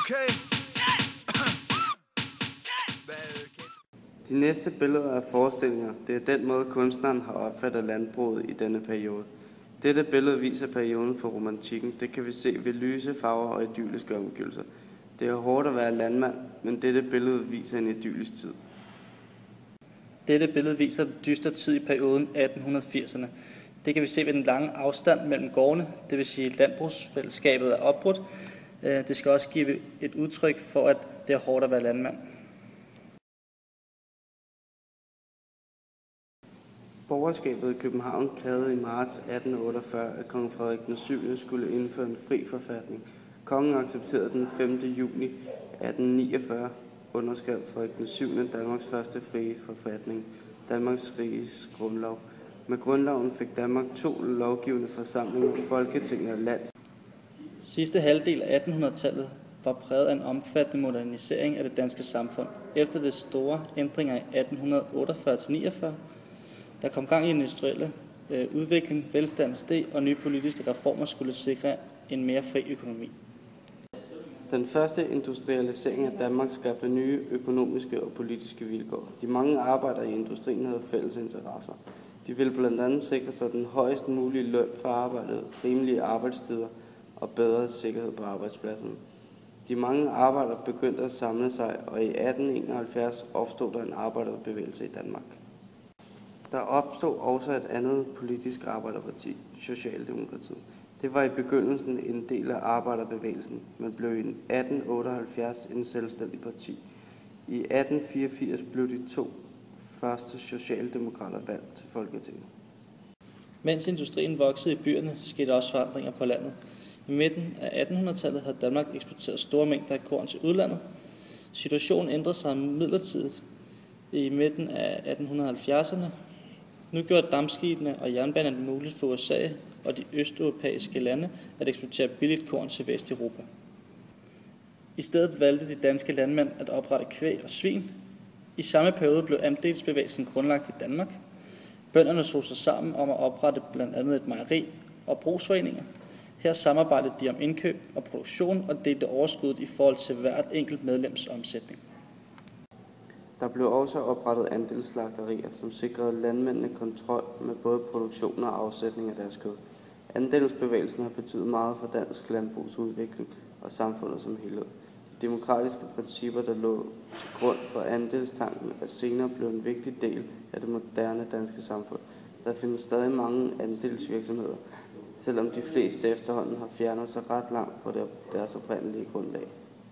Okay. De næste billeder er forestillinger. Det er den måde, kunstneren har opfattet landbruget i denne periode. Dette billede viser perioden for romantikken. Det kan vi se ved lyse farver og idylliske omgivelser. Det er hårdt at være landmand, men dette billede viser en idyllisk tid. Dette billede viser den dystre tid i perioden 1880'erne. Det kan vi se ved den lange afstand mellem gårdene, det vil sige, at landbrugsfællesskabet er opbrudt. Det skal også give et udtryk for, at det er hårdt at være landmand. Borgerskabet i København krævede i marts 1848, at kong Frederik den 7. skulle indføre en fri forfatning. Kongen accepterede den 5. juni 1849, underskrev Frederik den 7. Danmarks første frie forfatning, Danmarks Riges Grundlov. Med grundloven fik Danmark 2 lovgivende forsamlinger, Folketinget og Lands. Sidste halvdel af 1800-tallet var præget af en omfattende modernisering af det danske samfund. Efter de store ændringer i 1848-49, der kom gang i en industrielle udvikling, velstand steg, og nye politiske reformer skulle sikre en mere fri økonomi. Den første industrialisering af Danmark skabte nye økonomiske og politiske vilkår. De mange arbejdere i industrien havde fælles interesser. De ville blandt andet sikre sig den højst mulige løn for arbejdet, rimelige arbejdstider og bedre sikkerhed på arbejdspladsen. De mange arbejdere begyndte at samle sig, og i 1871 opstod der en arbejderbevægelse i Danmark. Der opstod også et andet politisk arbejderparti, Socialdemokratiet. Det var i begyndelsen en del af arbejderbevægelsen, men blev i 1878 en selvstændig parti. I 1884 blev de 2 første socialdemokrater valgt til Folketinget. Mens industrien voksede i byerne, skete også forandringer på landet. I midten af 1800-tallet havde Danmark eksporteret store mængder af korn til udlandet. Situationen ændrede sig midlertidigt i midten af 1870'erne. Nu gjorde dampskibene og jernbanerne det muligt for USA og de østeuropæiske lande at eksportere billigt korn til Vesteuropa. I stedet valgte de danske landmænd at oprette kvæg og svin. I samme periode blev andelsbevægelsen grundlagt i Danmark. Bønderne slog sig sammen om at oprette blandt andet et mejeri og brugsforeninger. Her samarbejdede de om indkøb og produktion og delte overskuddet i forhold til hvert enkelt medlems omsætning. Der blev også oprettet andelsslagterier, som sikrede landmændene kontrol med både produktion og afsætning af deres kød. Andelsbevægelsen har betydet meget for dansk landbrugsudvikling og samfundet som helhed. De demokratiske principper, der lå til grund for andelstanken, er senere blevet en vigtig del af det moderne danske samfund. Der findes stadig mange andelsvirksomheder, selvom de fleste efterhånden har fjernet sig ret langt fra deres oprindelige grundlag.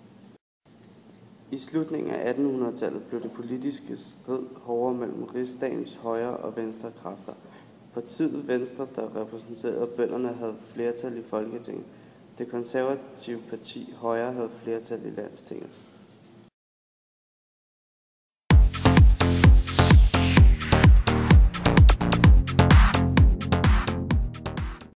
I slutningen af 1800-tallet blev det politiske strid hårdere mellem rigsdagens højre og venstre kræfter. Partiet Venstre, der repræsenterede bønderne, havde flertal i Folketinget. Det konservative parti Højre havde flertal i Landstinget.